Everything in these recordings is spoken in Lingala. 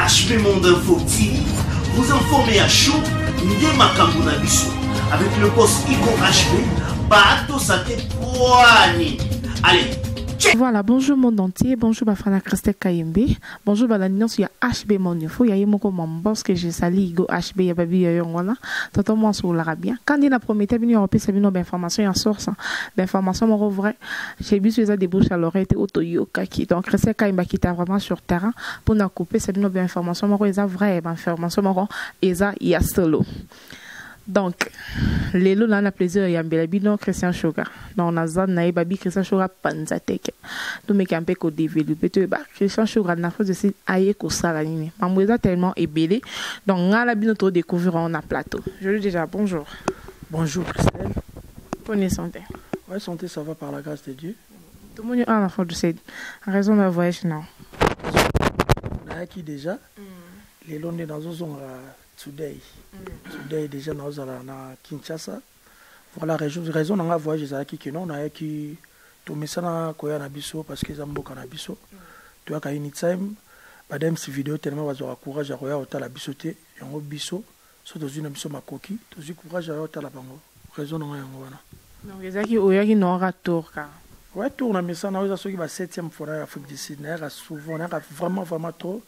HP Monde Info TV, vous informez à chaud, Ndema Kambunabiso, avec le boss Iko HP, Bato Sate Poani. Allez, check. Voilà, bonjour monde entier, bonjour Bafana Christelle Kayembe, bonjour Balanino sur HB Monde Info, il y a mon boss que j'ai sali, Igo HB, il y a baby yongwana, totalement sur l'Arabien. Quand il a promis, il y a une c'est une information en source, l'information mon vrai, j'ai vu que des bouches à l'oreille, autoyoka qui, donc Christelle Kayembe qui était vraiment sur terrain pour nous couper, c'est une information, mon vraie information, mon Eza Yastelo. Donc, les lots là, on a plaisir, il y a un bel Christian Sugar. Donc, on a zan naï babi Christian Sugar panzatek. Donc, mais qui a un peu qu'on développe, tu vois, Christian Sugar n'a pas de si aïe qu'on s'arrange. Maman tellement ébélé. Donc, on a la bien autour découvrir on a plateau. Je lui dis déjà bonjour. Bonjour Christelle. Bonne santé. Ouais, santé, ça va par la grâce de Dieu. Tout le monde a la faute de cette raison de voyage non. On a qui déjà les lots dans une zone today. Today déjà dans Kinshasa. Voilà raison on a voyagé à qui non on a qui tout mais ça na koya na biso parce que zamboka na biso. Tu as une time badem si vidéo tellement va courage à koya hôtel la bisoté yango biso so dans une biso makoki to courage à hôtel la bango. Raison on a yango wana. Donc les aki oya qui non retour ka. Ouais, tourne mais ça na ceux qui va 7e fois en Afrique du Sud, na souvent na vraiment trop.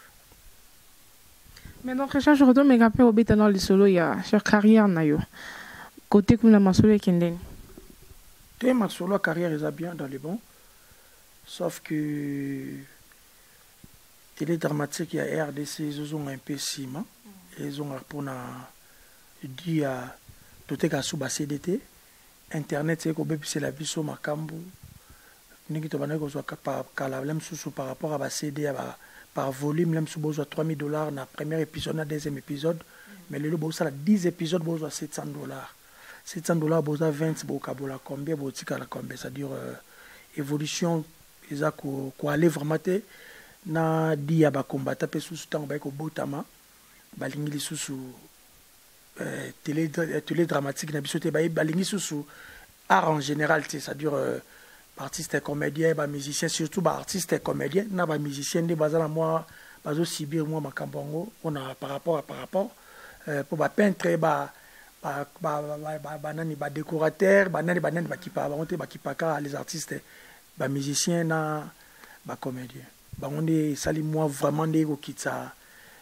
Mais donc, je retourne mes rappels au béton dans le solo, il y a sur carrière nayo. Côté comme la masolo et Kenden. Tu ma solo carrière est bien dans les bons. Sauf que télé dramatique il y a RDC ils ont un peu ciment. Ils ont pour na dit à tout est sous CDT. Internet c'est que c'est la vie sur Makambu. Ni qui te banne ko so kala lem sous par rapport à ba CD par volume même sous besoin $3000 na premier épisode na deuxième épisode mais le beau ça 10 épisodes besoin $700 besoin 20 bokabola combien botika la combien ça dire évolution isa ko aller vraiment te na dia ba combattre pe sous temps ba ko botama balingi sous télé dramatique na bisoté ba balingi sous art en général c'est à dire artistes et comédiens, musiciens, surtout artistes et comédiens, na ba musiciens de bazala moi bazo sibir moi makambongo on a par rapport pour ba peintre ba nani ba décorateur ba nani ba kipa ba monter ba kipaka les artistes ba musiciens na ba comédiens ba on est sali moi vraiment des kitsa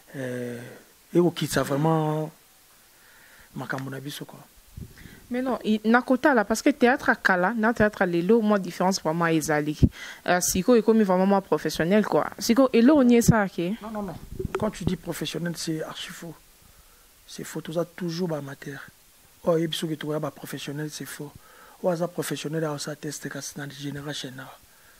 vraiment makambona biso quoi. Mais non, na kota là parce que théâtre à Kala, na théâtre à Lelo, moi différence pour moi Ezali. Siko est comme vraiment professionnel quoi. Siko et là on y est ça OK. Non. Quand tu dis professionnel c'est archi faux. C'est faux tout ça toujours ba amateur. Oh et biso que tu vois ba professionnel c'est faux. Ou ça professionnel à ça test que c'est dans génération là.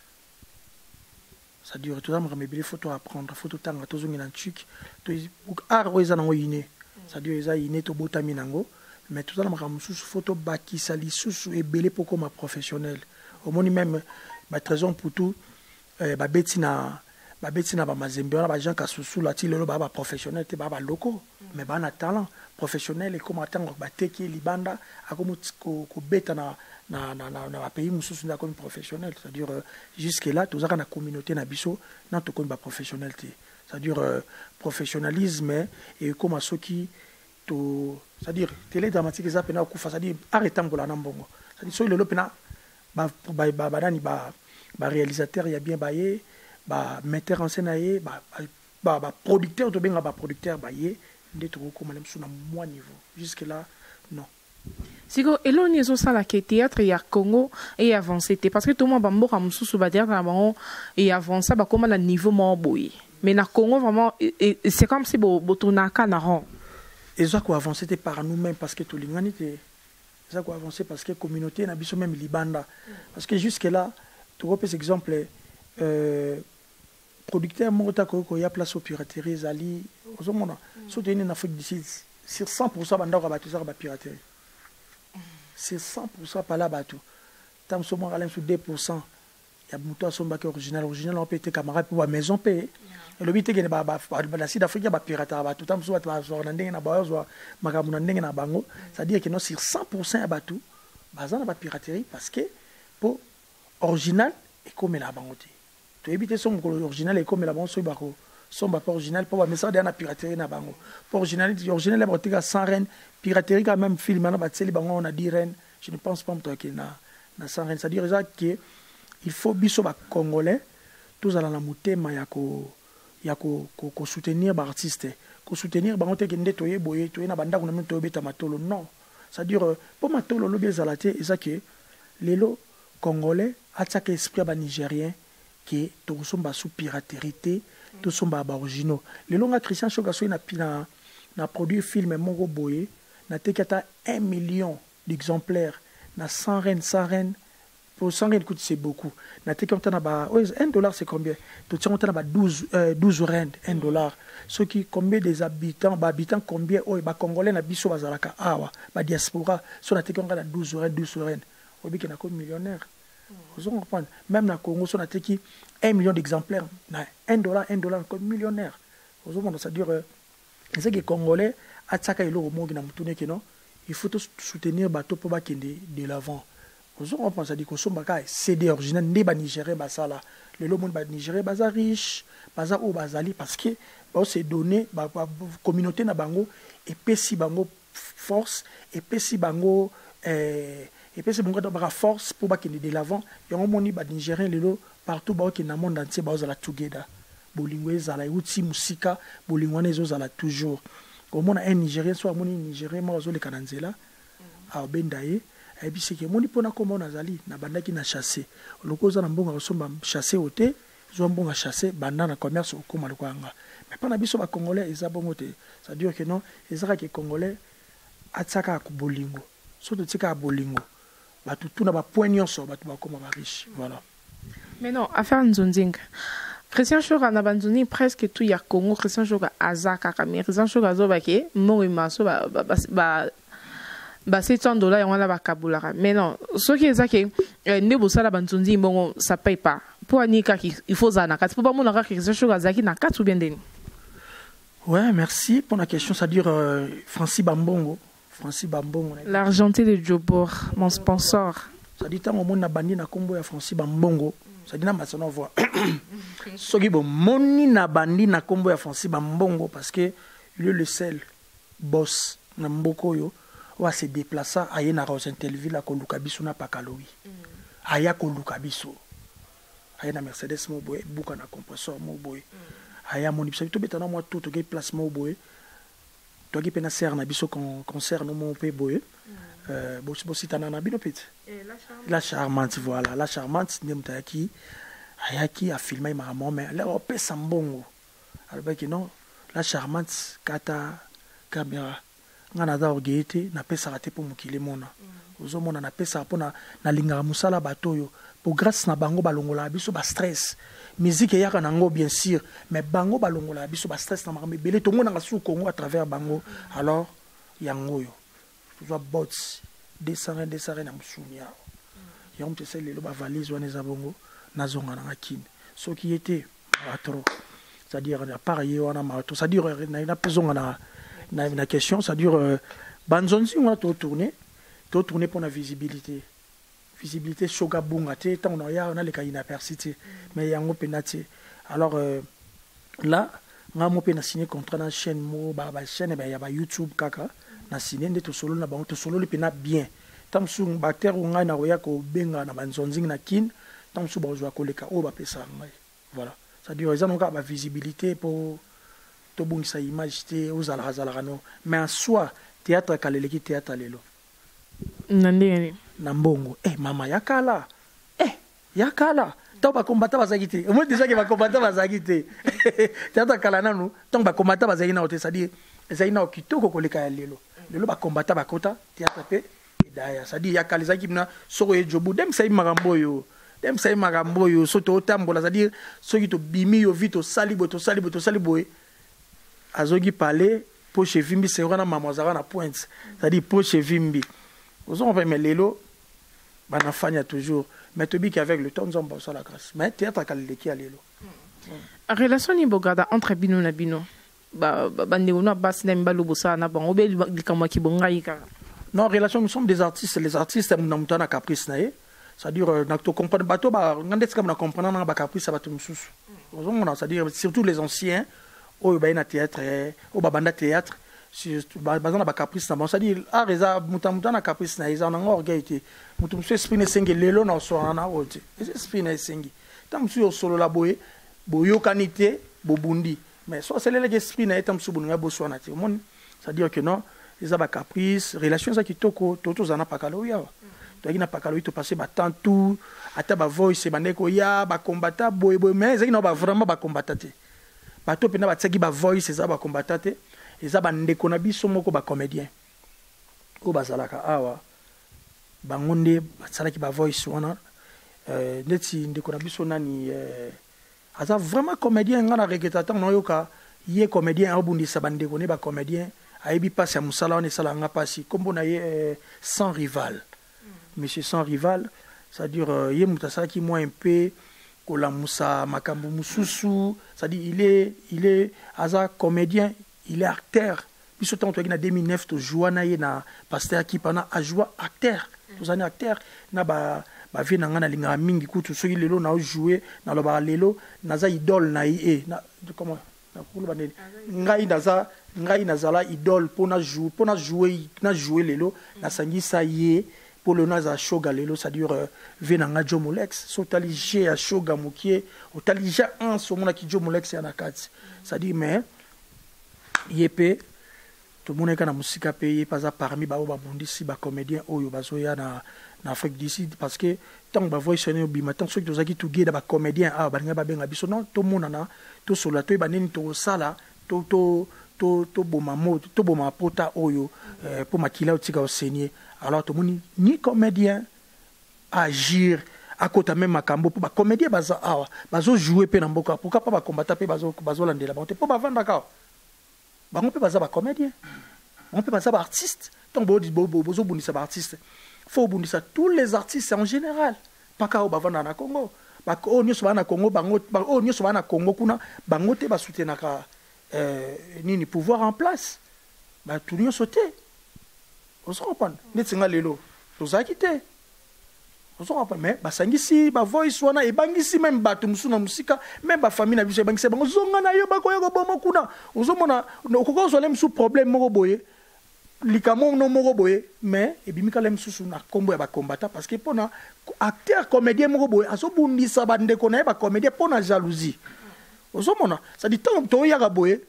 Ça dure tout ça me remettre photo apprendre, photo tanga to zongi na truc. To art weza na yine. Ça dure ça yine to botami nango. Mais tout ça, je suis photo baki sali sous et belé pour comme professionnel. Au moins même, ma raison pour tout, ma betina ba mazembe, ba gens qui sous la tile ba professionnel, te ba locaux, mais ba na talent professionnel et comme attendre ba teki libanda, a comme ko beta na pays mususu na comme professionnel, c'est-à-dire jusque là tout ça na communauté na biso, na to comme ba professionnel te. C'est-à-dire professionnalisme et comme ceux qui c'est-à-dire télé dramatique ça pena kufa c'est-à-dire arrêtant pour la nambongo c'est-à-dire so le pena ba réalisateur ya bien baye ba metteur en scène aye ba producteur to benga ba producteur baye ndeto ko malem suna moi niveau jusque là non. Siko elo ni zo sala ke théâtre ya Congo et avancé parce que tout le monde bambo ka mususu ba théâtre na bango et avancé ba comme na niveau mo boy mais na Congo vraiment c'est comme si bo tonaka na ron. Et ça qu'on avancé par nous-mêmes parce que tout l'humanité. Ça qu'on avancé parce que la communauté n'a pas même libanda. Parce que jusque là, tu vois par exemple, producteur morta ko ya place aux pirateries zali. Au moment soutenir en Afrique du Sud sur 100% banda ko battu ça ba piraterie. C'est 100% pas là bateau. Tant que moi allons sur 2%. Il y a beaucoup de choses original on peut être camarade pour la maison payer. Et le but est que la Sud Afrique ba pirate ba tout temps soit ba zo na ndenge na ba zo makamu na ndenge na bango, c'est-à-dire que non sur 100% ya batu bazana ba piraterie parce que pour original et comme la bango te. To éviter son original et comme la bango so ba ko somba pas original pour mais ça na piraterie na bango pour original la botika sans reine piraterie quand même film na batseli bango on a dit reine je ne pense pas que na sans reine, c'est à dire que il faut biso ba congolais tous à la motema ya ko soutenir ba artiste ko soutenir bango te kende toye boye toye na banda kuna mto beta matolo non, c'est à dire pour matolo lo bezalate et ça que lelo congolais attaque esprit ba nigérien que tous sont sous piraterie, tous sont originaux. Les longs Christian Shogaso na produit film Mongo Boye, na tekata 1 million d'exemplaires, na 100 reines, pour 100 reines coûte c'est beaucoup. Na tekata na ba $1 c'est combien? Tout ça on na ba 12 reines, $1. Ceux qui combien des habitants, combien ba congolais na biso bazalaka awa, ba diaspora, so na tekata na 12 reines. Obi ki na ko millionnaire. Vous comprenez? Même dans le Congo, on a 1 million d'exemplaires. $1, comme millionnaire. Vous comprenez? C'est-à-dire, c'est que les Congolais, il faut soutenir bateau pour de l'avant. Vous comprenez? C'est-à-dire que les CD original, les Nigériens, le monde Nigérien, est riche, parce que c'est donné, la communauté na bango, et puis si bango force, et puis si bango. Et puis c'est bon la force pour baquer de l'avant. Il y a un monde nigérien partout qui dans le monde entier bazala together. Bolingwe zala uti musika bolingwane zo zala toujours. Au monde un nigérien soit mon nigérien moi zo le kananzela a bendaye et puis c'est que mon pona comment nazali na banda qui na chasser. Lokoza na mbonga osomba chasser ote zo mbonga chasser banda na commerce okoma lokwanga. Mais pas na biso ba congolais ezabongote. Ça dire que non, ezaka que congolais atsaka ku bolingo. Surtout tika bolingo. Tout n'a pas point nyonso comme riche, voilà. Mais non, affaire Nzonding. Christian Shoga na banzoni presque tout ya Congo. Christian Shoga azaka mais Christian Shoga zo bake mo maso ba $700 ya wana ba kabulaka. Mais non, ce qui est ça que ne bosala banzoni bongo ça paye pas. Pour anika il faut zana kat pour pas mon Christian Shoga zaki na kat ou bien deni. Ouais, merci pour la question, ça dire Francis Bambongo. L'Argenté de Jobor, mon sponsor. Ça dit tant au monde na bandi na kombo ya Francis Bambongo. Ça dit na masona voix. Soki bon moni na bandi na kombo ya Francis Bambongo parce que il est le seul boss na mboko yo wa se déplacer aye na Rosentelville à koluka biso na pakalowi. Aya koluka biso. Aya na Mercedes mo boy, buka na compresseur mo boy. Aya moni biso to betana moi tout to place mo boy. Toi qui pena ser na biso concert no mon pe boye bosi tanana bino pete la charmante voilà la charmante ndemta ayaki a filmer ma maman mais là on pesa mbongo alors que non la charmante kata caméra ngana da orgete na pesa raté pour mukile mona ozomona na pesa pona na linga musala batoyo pour grâce na bango balongola biso ba stress musique yaka nango bien sûr mais bango balongola biso ba stress na makambe belé to ngona ngasu Congo à travers bango alors yango yo to bots descendre na musunya yom te sel le ba valise wana za bongo na zonga na kine ce qui était trop c'est-à-dire à part wana mato c'est-à-dire na pesonga na question c'est-à-dire banzonzi on a tourner pour la visibilité shoga bunga te tant on a les cas inapercité mais yango penati alors là nga mo pe na signé contrat na chaîne mo ba chaîne ba ya ba YouTube kaka na signé nde to solo na bango to solo le pena bien tam su bacteur nga na roya ko benga na banzonzing na kin tam su ba zo ko leka o ba pesa ngai voilà ça dit ils ont ba visibilité pour to bungisa image te ozala no mais en soi théâtre kaleleki théâtre lelo nandeni na mbongo mama yakala to ba combattant bazaki te moi déjà que ba combattant bazaki te tata kala nanu donc ba combattant bazaki na ote c'est-à-dire zaina okitoko koleka ya lelo ba combattant ba kota théâtre pe daya c'est-à-dire yakala zaki na soko ye jobu dem sai makambo yo soto otambola c'est-à-dire soki to bimi yo vite to salibo azogi parler po chevimbi c'est wana mamazara na pointe c'est-à-dire po chevimbi on va mais lelo banafanya toujours mais tobi qu'avec le temps on va la grâce mais théâtre kaleki alelo relation ni bogada entre bino na bino bandeko na basi na mbalo bosa na bango be likamwa ki bonga yika non relation nous sommes des artistes les artistes na mutana caprice nae c'est-à-dire na to comprendre bato ba ngande tsika na comprendre na ba caprice bato mususu c'est-à-dire surtout les anciens au ba na théâtre au ba banda théâtre bazana ba caprice na bon c'est-à-dire areza muta na caprice na isa na orgueil te mutu musu esprit ne sengi lelo na so na ote esprit ne sengi tam musu yo solo la boye boyo kanité bobundi mais so c'est le esprit na etam musu bunga bo so na te mon c'est-à-dire que non les ba caprice relation za kitoko toto zana pakalo ya to na pakalo to passer ba temps tout ata ba voice bandeko ya ba combattant boye mais ezaki na ba vraiment ba combattant bato pena ba tsaki ba voice za ba combattant eza bandeko na biso moko ba comédien ko bazalaka awa bangonde basalaki ba voice wana neti ndeko na biso nani aza vraiment comédien ngana regretata na yoka ye comédien abundisa bandeko ne ba comédien aibi passe ya musala on esala nga pasi kombo na ye sans rival monsieur sans rival c'est-à-dire ye mutasala ki moi un peu kola musa makambo mususu c'est-à-dire il est aza comédien il est acteur biso tant to na 2009 to joana ye na pasteur qui pendant a joué acteur tous années acteur na ba vie na ngana linga mingi kutu so lelo na jouer na lo ba lelo naza idole na ye na comment na kulu banene ngai nazala idole pona jouer lelo na sangisa ye pour le naza shoga lelo c'est-à-dire venanga Jomolex so talige a shoga mukie o talija en so mona ki Jomolex ya nakati c'est-à-dire mais yepe tout le monde est na musika payé pas parmi ba bondisi ba comédien oyo bazoya na Afrique du Sud parce que tant ba voice sonner au bima tant ceux qui ozaki to ba comédien ah ba nga benga biso non to mona na to solo to ba nini to sala to boma mo to boma pota oyo pour makila otika au seigneur alors tout le monde ni comédien agir à côté même makambo pour ba comédien baza ah bazo jouer pe na mboka pourquoi pas ba combattre pe bazo landela ba pour ba vendre ka ba on peut pas ba comédien on peut pas ça artiste tant bozo bonisa ba artiste faut bonisa tous les artistes en général pas ka ba vendre na Congo ba o nyoso ba na Congo bango ba o nyoso ba na Congo kuna bango te ba soutenaka ni pouvoir en place ba tout nyoso te on se comprend netinga lelo tozaki te on se comprend mais ba sangisi ba voice wana e bangisi même bato musu na musika même ba famille na biso bangisi bango zonga na yo ba ko yako bomo kuna ozomona okoko zole musu problème moko boye likamo no moko boye mais e bimika le musu na kombo ya ba combattant parce que pona acteur comédien moko boye azobundisa ba ndeko na ba comédien pona jalousie ozomona ça dit tant to yaka boye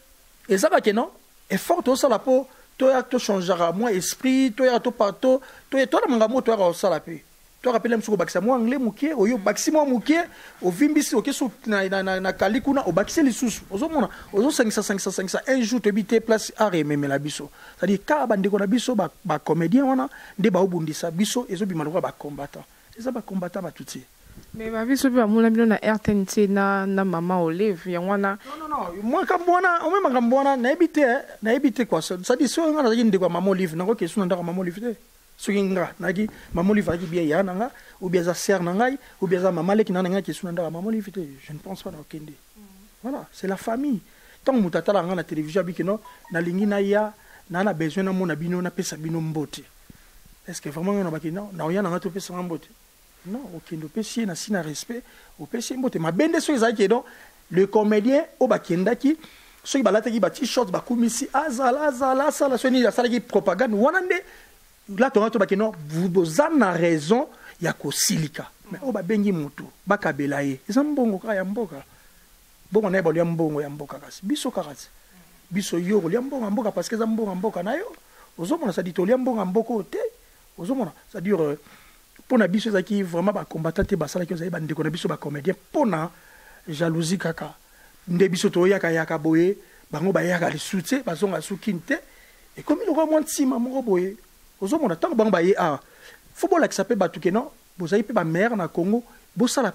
ezaka ke non effort to sala po to ya to changera moi esprit to ya to parto to ya to na ngamo to ya sala pe to rappelle msuko bakisa mo anglais mukie oyo bakisi mo mukie o vimbisi o keso na kalikuna o bakisi lisusu ozomona ozo 500 un jour to bité place a rememe la biso ça dit ka bandeko na biso ba comédien wana nde ba obundisa biso ezo bimalwa ba combattant c'est ça ba combattant ba tuti mais ba biso ba mona bino na RTNC na mama Olive ya wana non moi kambona o même kambona na ebité quoi ça dit so ngana zindi kwa mama Olive nango keso na ndaka mama Olive te sukinga nagi mamoli vaki bien ya nanga ou bien za ser nanga ou bien za mamale ki nanga ki sunanda mamoli vite je ne pense pas na okende voilà c'est la famille tant mutata la na télévision bikino na lingi na ya na besoin na mona bino na pesa bino mbote est-ce que vraiment na bakino na oya nanga to pesa mbote non okendo pesi na sina respect au pesi mbote ma bende so ezaki donc le comédien o bakenda ki so ibalata ki ba t-shirt ba kumisi azala sala so ni la sala ki propagande wanande là tu as vous avez raison il y a silika mais on va bengi mutu bakabela ye eza mbongo ka ya mboka bongo na ebolo ya mbongo ya mboka kasi biso kakati biso yo ya mbongo mboka parce que eza mbongo mboka na yo ozomona ça dit to ya mbongo mboka te ozomona ça dire pona biso ezaki vraiment ba combattant te basala ki ozali bandeko na biso ba comédien pona jalousie kaka nde biso to yaka boye bango ba yaka lisuté bazonga sukinte et comme il aura moins de sima moko boye ozomona tant bango ba ye football qui s'appelle batuke non bozali pe ba mère na Congo bosala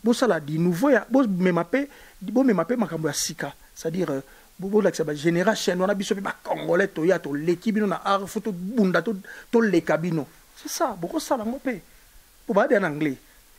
di nouveau ya bo memape makambo ya sika c'est-à-dire bo la ba génération on a biso pe ba congolais to ya to l'équipe na art photo bunda to le cabino c'est ça boko sala ngope pour ba en anglais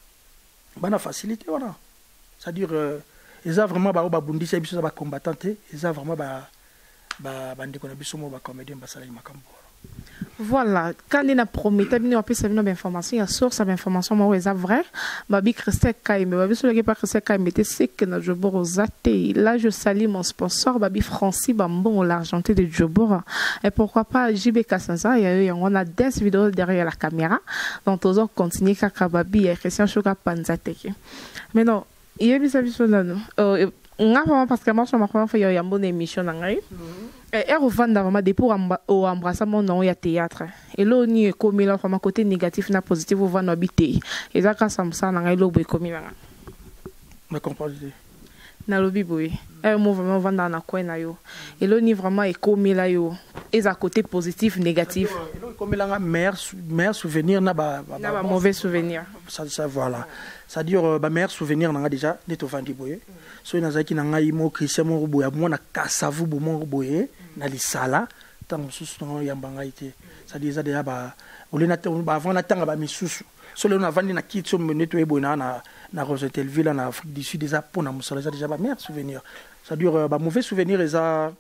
bana facilité wana c'est-à-dire ils a vraiment ba bundisa biso ba combattant ils a vraiment ba ndeko na biso mo ba comédien ba sala makambo. Voilà, quand il a promis, il y a une information, il y a source d'information, mais c'est vrai. Babi Christelle Kaime, Babi sur le pas Christelle Kaime, c'est que notre Jobor aux athées. Là, je salue mon sponsor, Babi Francis Bambon, l'argenté de Jobor. Et pourquoi pas JB Kassanza, on a 10 vidéos derrière la caméra. Donc, on continue Kaka Babi et Christian Choka Panzateke. Mais non, il y a des avis sur là, on a vraiment parce que moi, je m'en fait une bonne émission. Et on va vraiment des pour embrasser mon nom, il y a théâtre. Et là, on y est comme il a un côté négatif, na positif, on va nous habiter. Et ça, quand ça me semble, on a l'obé comme il a. Je comprends. Na lobby boy. Et moi vraiment vendre na coin na yo. Et là, on y vraiment est comme il a yo. Et ça côté positif, négatif. Comme il a un meilleur souvenir, na ba mauvais souvenir. Ça voilà. C'est-à-dire ba meilleur souvenir na déjà neto vandi boy. So nazaki na ngai mo Christian mo boya mo na kasavu bo mo boye na lisala tant susu no yamba ngai te. C'est-à-dire déjà ba olena ba avant na tanga ba misusu. So le na vandi na kitso neto e boya na Rosetelville en Afrique du Sud déjà pour na musala déjà ba meilleur souvenir. C'est-à-dire ba mauvais souvenir eza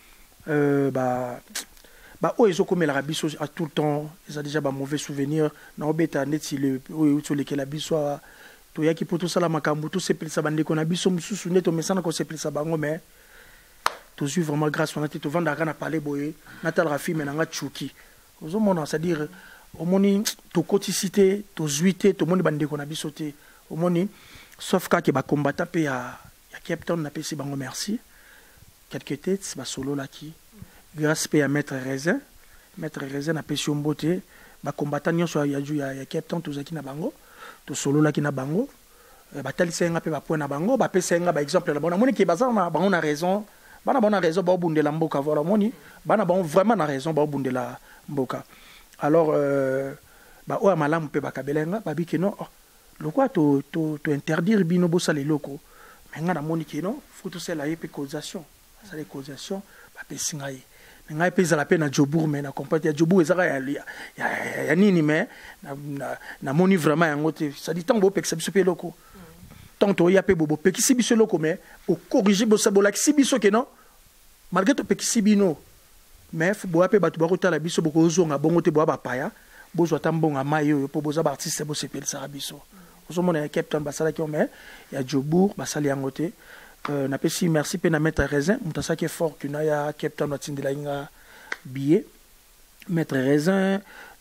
ba o ezokomela la biso à tout le temps, eza déjà ba mauvais souvenir na obeta neti le o to lekela biso to yaki poto sala makambu to sepelisa bandeko na biso mususu neto mesana ko sepelisa bango mais to suis vraiment grâce on a to vanda kana parler boye natal rafi menanga chuki ozo mona c'est-à-dire au moni to coticité to zuité to moni bandeko na biso te au moni sauf ka ke ba combattant pe ya Cape Town na pesi bango merci quelques têtes ba solo la ki grâce pe ya maître Raisin na pesi mbote ba combattant nyonso ya Cape Town to zaki na bango to solo la ki na bango batalisa nga pe ba point na bango ba pesa nga ba exemple la bona moni ki bazana na bango na raison bana bona raison ba bundela mboka voilà moni bana bon vraiment na raison ba bundela mboka alors ba o malamu pe ba kabelenga ba bi kino lokwa to interdire bino bosa les locaux mais nga na moni kino faut tout cela y pe causation ça les causation ba pesa nga ngai pesa la peine à Jobour mais na compagnie ya Jobour ezaka ya nini mais na moni vraiment yango te ça dit tant bo pekisa biso pe loko tant to ya pe bobo pekisi biso loko mais au corriger bo sabola kisi biso ke non malgré to pekisi bino mais fo bo ya pe batu ba kotala biso boko ozonga bongo te bo ba paya bozo tambonga mayo po boza ba artiste bo sepel sa biso ozo mona Cape Town basala ki mais ya Jobour basali yango te na pesi merci pe na maître Raisin mutasa ki fort que na ya Cape Town atindela inga billet maître Raisin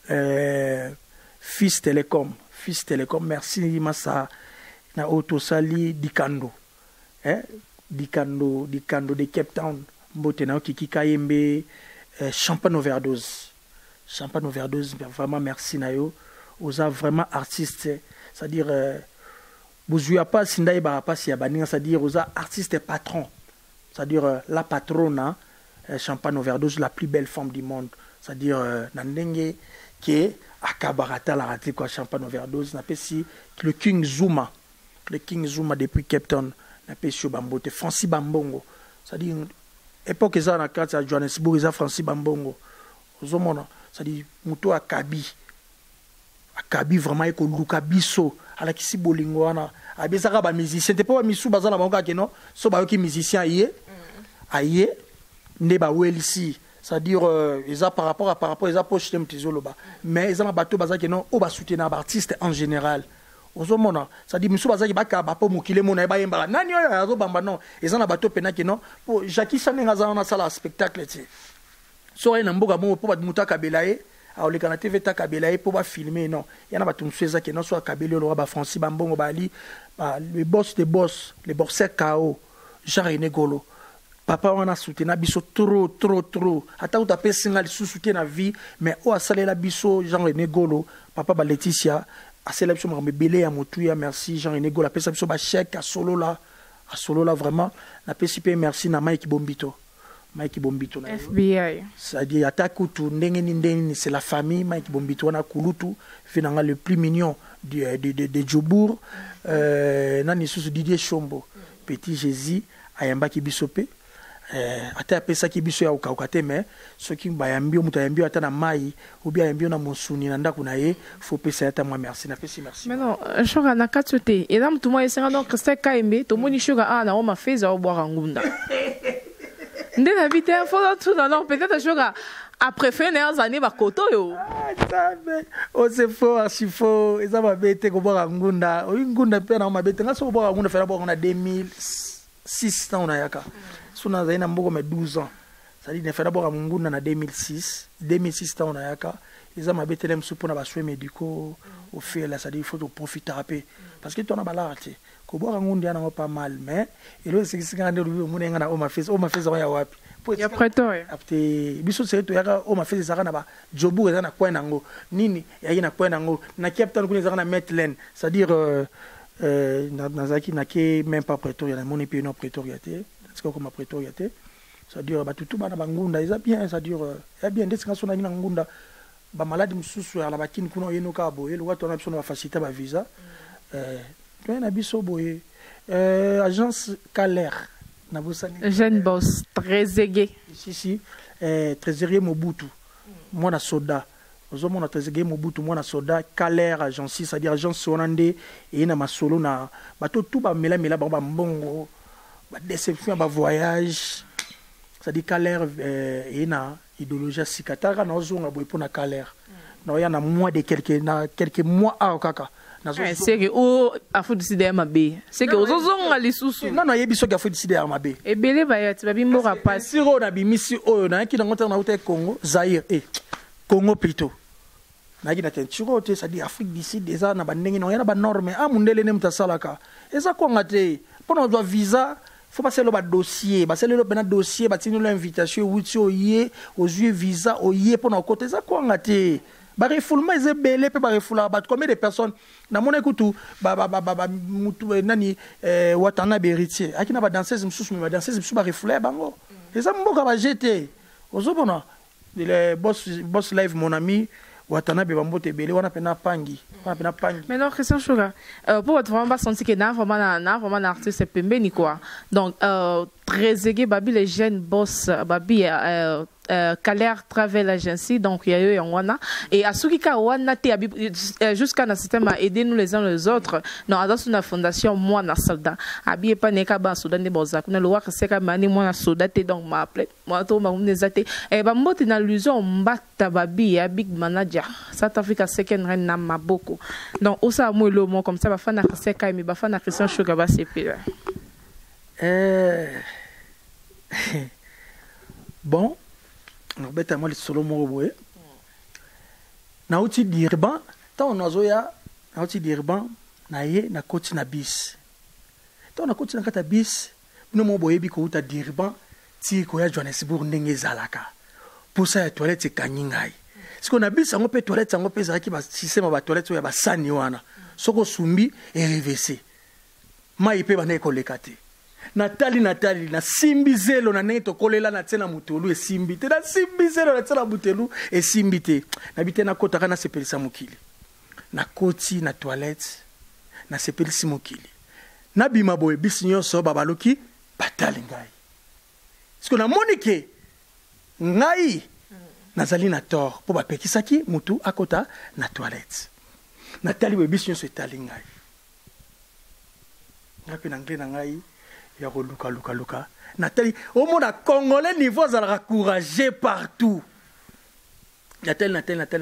Fils Télécom merci massa na autosali dikando dikando de Cape Town mbote na kiki kayembe champagne overdose vraiment merci na yo oza vraiment artiste c'est-à-dire Bouzouya pas Sindaï pas si Abaninga, c'est-à-dire aux artistes patron, c'est-à-dire la patronne, champagne overdose, la plus belle femme du monde, c'est-à-dire Nandenge qui est à Kabarata la raté quoi champagne overdose, n'a pas si le King Zuma depuis Cape Town, n'a pas si Bambote, Francis Bambongo, c'est-à-dire époque ça na carte à Johannesburg, ça Francis Bambongo, aux hommes, c'est-à-dire Muto Akabi vraiment eko luka biso ala kisi bolingo wana abezaka ba musicien te pas misu bazala bango ka non so ba yoki musicien aye ne ba welisi c'est-à-dire ils par rapport ils poche tem tizoloba mais ils ont bateau bazaki non o ba soutenir ba artiste en général ozomona c'est-à-dire misu bazaki baka ba po mukile mona ba yemba nani oyo azo bamba non ils ont bateau penaki non pour Jackie Sanenga za na sala spectacle ti so ina mboka mo po ba mutaka belaye alors les canadiens veulent Kabelaye pour filmer non il y en a pas tout ça qui non soit Kabelaye le roi Francis Bambongo Bali le boss des boss les boxeurs KO Jean-René Golo papa on a soutenu biso trop attends ou tapé singal sous soutien la vie mais au salé la biso Jean-René Golo papa ba Laetitia a célébration me belé à motuya merci Jean-René Golo a pesa biso ba chèque à solo là vraiment na pesipe merci na Mike Bombito FBI. C'est-à-dire Atakutu ndenge c'est la famille Mike Bombito na kulutu finanga le plus mignon de Djobour nani susu Didier Chombo petit Jésus ayamba ki bisope ata pesa ki biso ya ukakate mais ce qui bayambi muta yambi ata na mai ou bien yambi na monsuni na ndako na ye faut pesa ata moi merci na pesi merci mais non shoga na katsote et là tout moi essayant donc c'est kaimbe to moni shoga ana o ma feza o boire ngunda ndena vite faut tout non peut-être shoga après fin des années ba koto yo o se fo archifo eza mabete ko boka ngunda o ngunda pe na mabete ngaso boka ngunda fera boka na 2006 na ona yaka suna zaina mboko me 12 ans ça dit ne fera boka ngunda na 2006 ta ona yaka eza mabete lem supo na ba soins médicaux au fait là ça dit il faut profiter rapper parce que tu on a balarté ko boka ngunda na pas mal mais et le c'est que ngande rubi mu nenga na o ma fez ya wapi ya pretoria apte biso seto yaka o ma fez zaka na ba jobu eza na kwa nango nini ya na kwa nango na captain kuna zaka na metlen c'est à dire na zaki na ke même pas pretoria na moni pe no pretoria te parce que comme pretoria te c'est à dire ba tutu bana bangunda eza bien c'est à dire ya bien ndesi sona na ngunda ba maladi mususu ya la bakini kuna yeno ka boye lo watu na biso na faciliter ba visa to na biso boye agence Caler na bosani jeune boss trésorier si trésorier Mobutu mwana soda ozomona trésorier Mobutu mwana soda Caler agence c'est-à-dire agence sonande et na masolo na bato tout ba mela ba mbongo ba déception ba voyage c'est-à-dire Caler et na idéologie sikatara na ozonga boy pour na Caler na ya na mois de quelques mois à kaka c'est que o afu décider mabe c'est que ozozonga lisusu non yebiso ka fu décider mabe ebele ba yati babi mbora pas siro na bimisi oyo na ki na ngota na uta Congo Zaire Congo plutôt na ki na tenturo te ça dit Afrique d'ici déjà na bandenge na yana ba norme amundele ne mtasalaka eza ko ngate pour na visa faut passer le dossier passer le dossier batini l'invitation wuti oye ozuye visa oye pour na côté eza ko ngate ba refoulement est belé pe ba refoula ba combien de personnes na mona kutu ba mutu nani watana beritier akina ba danseuse msusu ba danseuse msusu ba refoula bango eza mboka ba jeter ozobona le boss live mon ami watana be bambote belé wana pena pangi mais non Christian Sugar pour votre vraiment pas sentir que na vraiment l'artiste pembe ni quoi donc trésorier babi les jeunes boss babi Caler Travel Agency donc il y a eu wana et asukika wana te jusqu'à na système à aider nous les uns les autres non dans une fondation moi na soldat abi pas neka ba soldat ne boza kuna lo waka seka mani moi na soldat te donc ma appelé moi to ma unezate et ba mbote na illusion mbata babi ya big manager South Africa second reine na maboko donc osa mo lo mo comme ça ba fana seka mi ba fana Christian Sugar ba sepi bon on beta moi le solo mo boye na uti dirban ta on azoya na uti dirban na ye na koti na bis ta on koti na kata bis no mo boye bi ko uta dirban ti ko ya Johannesburg ndenge zalaka pour ça toilette kangingai siko na bis ngo pe toilette ngo pe zaki ba système ba toilette ya ba sani wana soko sumbi et reversé mai pe ba ne ko lekate Natali na simbizelo na neto kolela na tena mutelu e simbite na simbizelo na tena mutelu e simbite na bite na kota kana sepelisa mukili na koti na toilette na sepelisi mukili na bima boye bisinyo so babaloki batali ngai siko na monike ngai nazali na tort po bapekisaki mutu akota na toilette natali boye bisinyo so etali ngai ngapi na ngai na ngai ya ko luka Nathalie au monde congolais niveau za la courageux partout Nathalie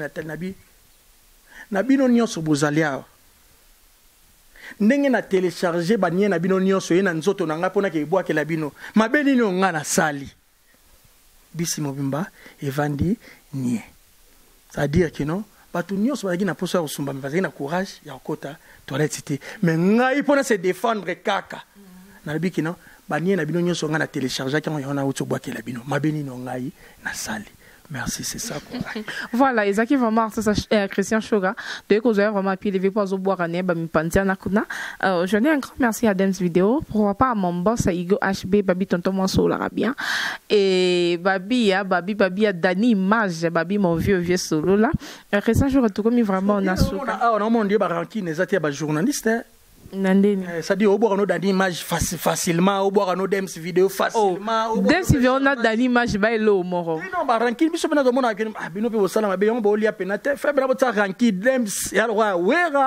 nabi no nyonso bozalia ndenge na télécharger banie na bino nyonso na nzoto na nga pona ke boake la bino mabeni no nga na sali bisi mobimba evandi nie c'est-à-dire que non batu nyonso bazaki na poso ya kosumba bazaki na courage ya kokota toilette cité mais ngai pona se défendre kaka na biki no banie na bino nyonso nga na télécharger quand on a auto boake la bino mabeni no ngai na sali. Merci, c'est ça quoi. Voilà, Isaki vraiment Christian Sugar de que vous avez vraiment pu lever pour boire un nez bami pantia na kuna. Je dis un grand merci à Dems Vidéo pour pas à mon boss Igo HB babi tonton mon soul arabien et babi à Dani Image babi mon vieux solo là. Christian Sugar tout comme vraiment on a sou. Ah on a mon dieu baranki nezati ba journaliste. Ça dit au boire nos Dani Image facilement au boire nos Dems Vidéo facilement. Dems Vidéo on a Dani Image ba elo moro. Non baranki biso bena domona bino pe bosala mabe yon bo lia penate fe bena bota ranki Dems ya roi wera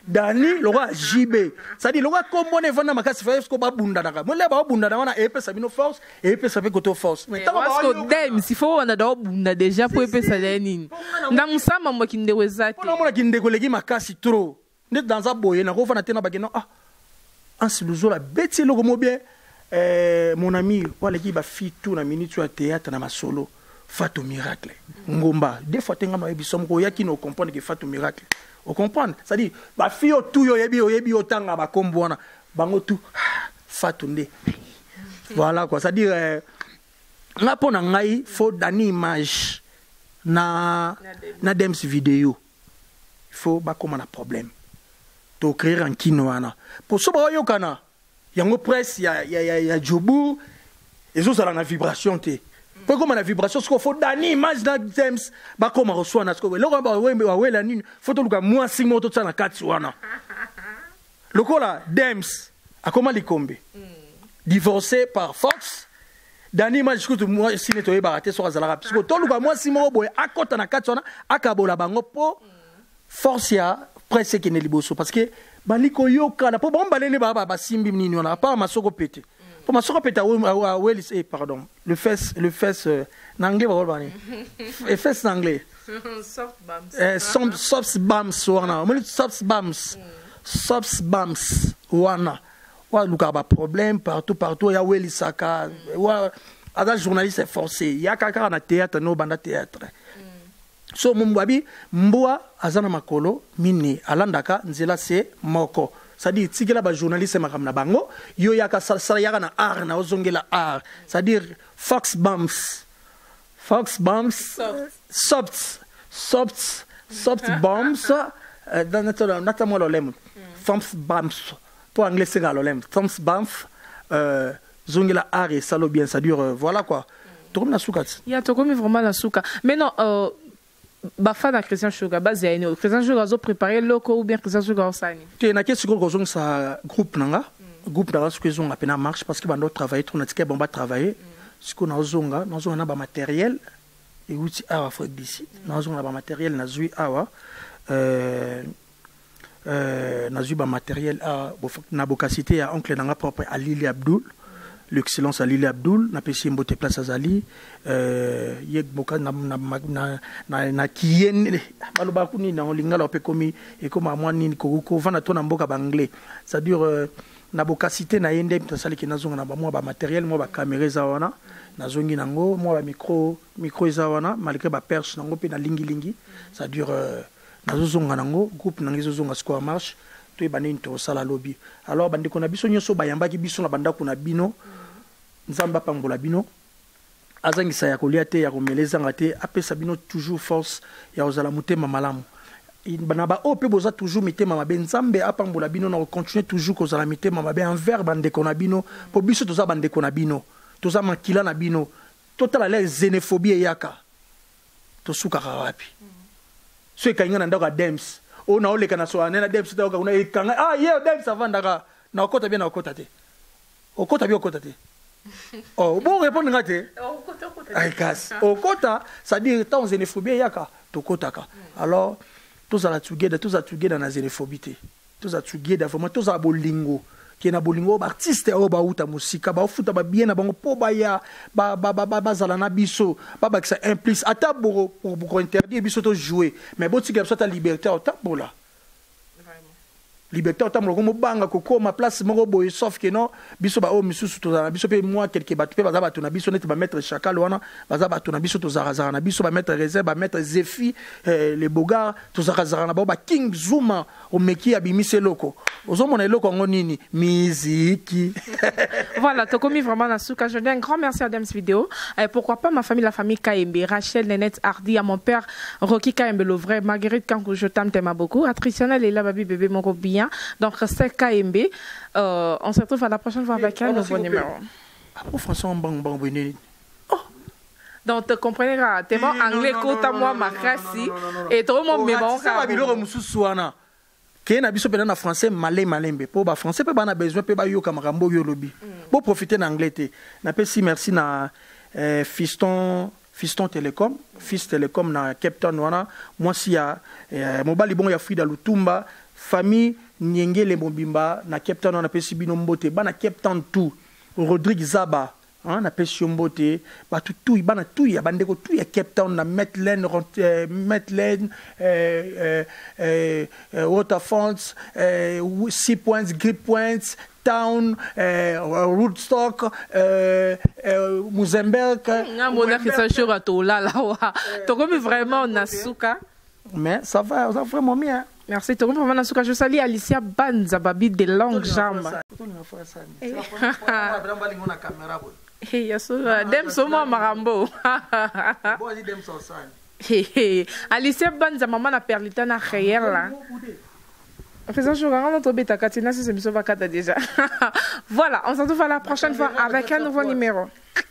Dani le roi JB ça dit le roi comme on est venu makasi faire ce ko ba bunda daka mo le ba bunda na wana epesa bino force et epesa pe koto force mais parce que dem s'il faut on a do bunda déjà pour epesa nini ndamusama mo kinde wezate on mona kinde ko legi makasi trop net dans a boye na ko fana tena bageno ah ansiluzo la beti lo mo bien mon ami wala ki ba fi tout na minute ya théâtre na masolo Fatou Miracle ngomba des fois tenga no ebiso mko yaki no comprendre que Fatou Miracle on comprend ça dit ba fio tout yo yebi otanga ba kombona bango tout Fatou nde voilà quoi ça dit nga pona ngai faut dani image na dems vidéo il faut ba comme un problème to créer un kino wana pour so ba yo kana yango presse ya jobu ezo sala na vibration te. Pour comme la vibration, ce qu'il faut donner image dans James, bah comme on reçoit na ce que le roi ouais la nuit, faut tout le cas moi 6 mois tout ça na 4 wana. Le quoi là, James, a comment les combler? Divorcé par Fox. Dans image que moi si nettoyer baraté sur azala parce que tout le cas moi 6 mois boy à côté na 4 wana akabola bango po force ya presse qui ne liboso parce que baliko yoka na po bon balene ba simbi nini wana pas masoko pété. Pour ma soeur peut pardon, le fesse, en anglais, le fesse en anglais. Soft bums. Soft bums, wana. Soft bums. Soft bums, wana. Wa luka ba problème partout. Ya weli saka. Wa ada journaliste est forcé. Ya kaka na théâtre, no banda théâtre. So mumbabi mboa azana makolo mini alandaka nzela se moko. C'est-à-dire tigela ba journaliste makam na bango yo yaka sala yaka na art na ozongela art c'est-à-dire fox bombs soft bombs dans mo lolem fox bombs pour anglais c'est lolem fox bombs zongela art et salo bien ça dure voilà quoi to comme na suka ya to comme vraiment la suka mais non Bafana Christian Sugar base ya ino Christian Sugar zo préparer loko ou bien Christian Sugar osani te na ke siko kozong sa groupe nanga ce que zong apena marche parce que bando travailler trop na tike bomba travailler siko na ozonga na ba matériel et outil awa faut d'ici na ozonga ba matériel na zui awa na zui ba matériel na bokasité ya oncle nanga propre Alili Abdul l'excellence Alili Abdul na pesi mbote place azali yek boka na kien baloba kuni na lingala pe komi e koma mwani ko vana to na mboka banglais ça dure na bokasité na yende mtasali ki nazonga na ba mwa ba matériel mwa ba caméra za wana nazongi nango mwa ba micro za wana malgré ba perche nango pe na lingi ça dure nazozonga nango groupe nangizo zonga score marche to ebane into sala lobby alors bande ko na biso nyoso bayamba ki biso na banda ko na bino nzamba pambola bino azangisa ya kolia te ya komeleza ngate apesa bino toujours force ya ozala mutema malamu bana ba ope boza toujours mitema mabe nzambe apambola bino na continuer toujours kozala mitema mabe envers bande ko na bino po biso toza bande ko na bino toza makila na bino total la xénophobie yaka to suka wapi so ekanga na ndaka dems o na oleka na so anena dems ta una ekanga dems avandaka na okota bien na okota te oh bon répondre ngate ay kas okota ça dit tant xénophobie yaka to kotaka alors tous à la together na xénophobie te tous à together vraiment tous à bolingo qui na bolingo ba artiste o ba uta musika ba futa ba bien na bango po ba ya ba zala na biso ba que ça implique ata pour interdire biso to jouer mais bon tika biso ta liberté au tabola liberté autant mo banga ko ma place mo boy sauf que non biso ba o misusu to na biso pe moi quelque batu pe ba na biso net ba mettre chacal wana ba na biso to zarazara na biso ba mettre réserve ba mettre Zefi les bogards to zarazara na ba King Zuma o meki abimise loko ozomona loko ngo nini musique. Voilà, to commis vraiment na souka. Je dis un grand merci à Dems Vidéo et pourquoi pas ma famille, la famille Kaembe, Rachel, Nenette, Hardy, à mon père Rocky Kaembe le vrai, Marguerite Kankou, je t'aime beaucoup, à Tritionnel et là baby bébé mon bien. Donc c'est Kaembe. On se retrouve à la prochaine fois avec un nouveau numéro. Oh François bon venez. Donc tu comprendras tellement anglais kota moi ma crassi et trop mon mémoire. Ça va biloko mususu wana. Kena biso pena na français malembe po ba français pe ba na besoin pe ba yo kamarambo yo lobi. Bo profiter na anglais te. Na pe si merci na Fiston Telecom na Cape Town wana. Moi si ya mobali bon ya Frida Lutumba famille Nyengele Mobimba na Cape Town on appelle Sibino Mbote ba na Cape Town tout Rodrigue Zaba na appelle Mbote ba tout ba na tout ya bandeko tout ya Cape Town na Metland Waterfalls Sea Points Grip Points Town Rootstock Mozambique ngamona kisa shura tola lawa to comme vraiment nasuka mais ça va vraiment bien. Merci. Tu comprends maintenant ce que je salue Alicia Banza Babi de longues jambes. Dem somo marambo. Alicia Banza maman na perlita na réel là. Faisons jouer à notre bêta Katina si c'est va kata déjà. Voilà, on se retrouve la prochaine fois avec un nouveau numéro.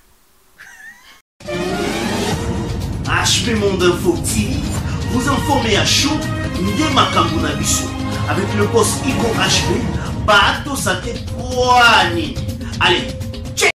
HB Monde Info TV vous informez à chaud Nde makambo na biso avec le boss Iko HB bato sate poani. Allez,